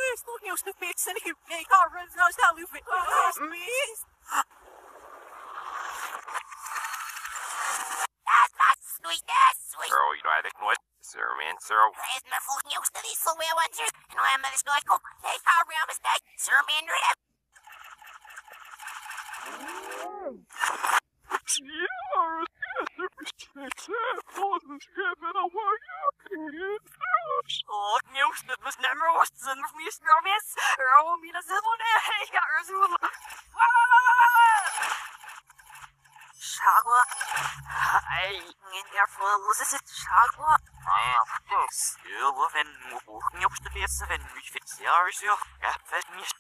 Слухнешься пиццы, и коррен знал любит. Мисс. Girl, you know, I think what? Sir, man, sir. Is my слухнешься these slow ones? And I'm this guy. Hey, how around is that? Sir, man, Слухнешься, мы с нами ростем вместе вес. Роми на зелёне, я разумела. Шагла. Ай, не флоус, это шагла. Силовен, слухнешься вес, вен, фиксируешь ее. Я фетнешь.